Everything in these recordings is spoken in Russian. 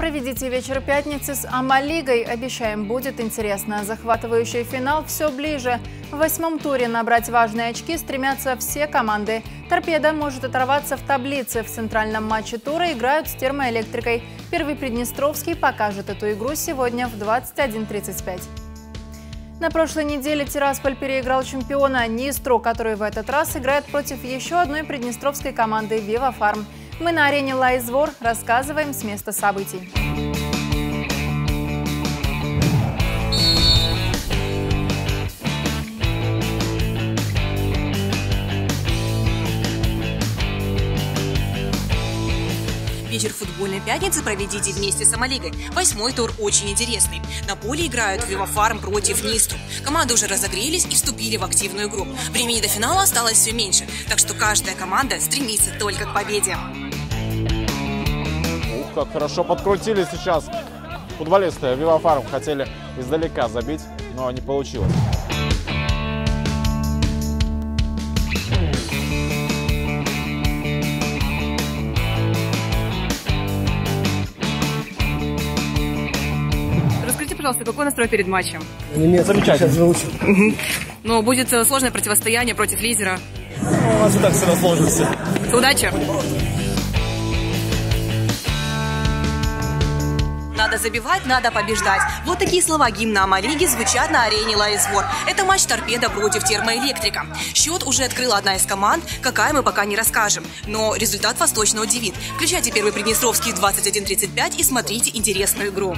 Проведите вечер пятницы с Ама-лигой. Обещаем, будет интересно. Захватывающий финал все ближе. В 8-м туре набрать важные очки стремятся все команды. «Торпедо» может оторваться в таблице. В центральном матче тура играют с «Термоэлектрикой». Первый Приднестровский покажет эту игру сегодня в 21:35. На прошлой неделе Тирасполь переиграл чемпиона Нистру, который в этот раз играет против еще одной приднестровской команды «Вива Фарм». Мы на арене Лайзвор рассказываем с места событий. Вечер футбольной пятницы проведите вместе с Ама-лигой. 8-й тур очень интересный. На поле играют «Вива Фарм» против Нистру. Команды уже разогрелись и вступили в активную игру. Времени до финала осталось все меньше, так что каждая команда стремится только к победе. Ух, как хорошо подкрутили сейчас футболисты «Вива Фарм». Хотели издалека забить, но не получилось. Пожалуйста, какой настрой перед матчем? Замечательно. Но будет сложное противостояние против лидера. У нас и так всегда сложности. Удачи! Надо забивать, надо побеждать. Вот такие слова гимна Ама-лиги звучат на арене Лайзвор. Это матч «Торпедо» против «Термоэлектрика». Счет уже открыла одна из команд, какая мы пока не расскажем. Но результат вас точно удивит. Включайте первый Приднестровский в 21:35 и смотрите интересную игру.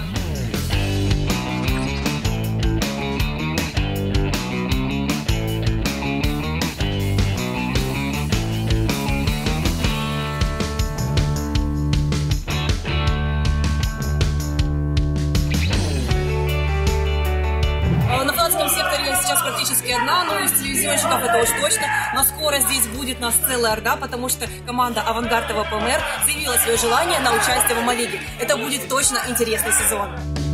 На фанатском секторе я сейчас практически одна, но из телевизионщиков это уж точно. Но скоро здесь будет нас целая орда, потому что команда «Авангард ВПМР» заявила свое желание на участие в Ама-лиге. Это будет точно интересный сезон.